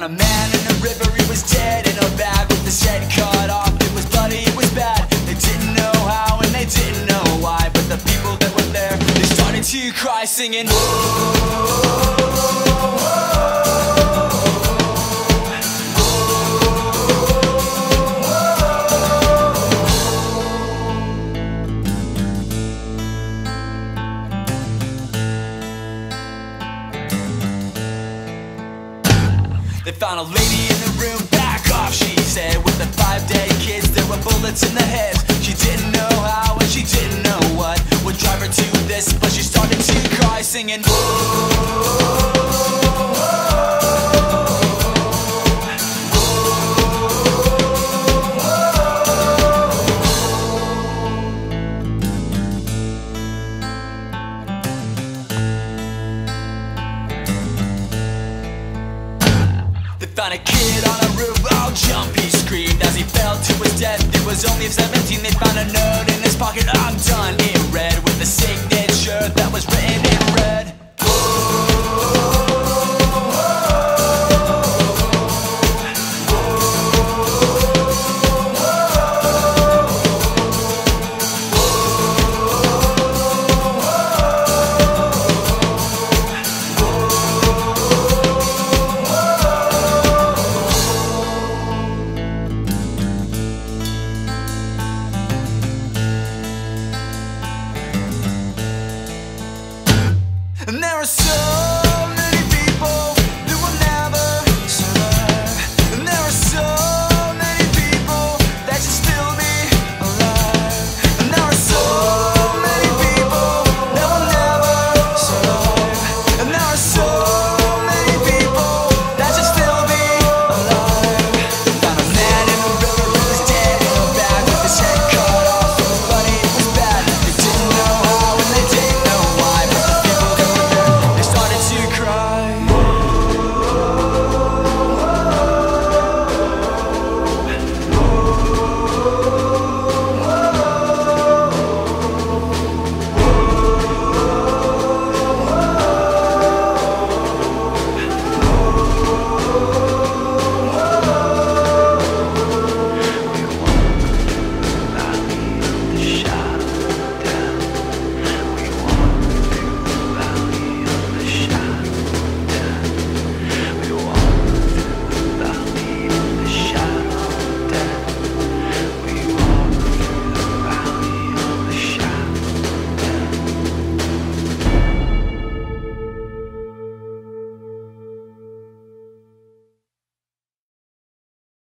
found a man in a river, he was dead in a bag with his head cut off. It was bloody, it was bad. They didn't know how and they didn't know why, but the people that were there, they started to cry singing, They found a lady in the room, back off, she said. With the 5-day kids, there were bullets in the heads. She didn't know how and she didn't know what would drive her to this, but she started to cry singing, They found a kid on a roof, oh jump, he screamed as he fell to his death. It was only 17, they found a note in his pocket.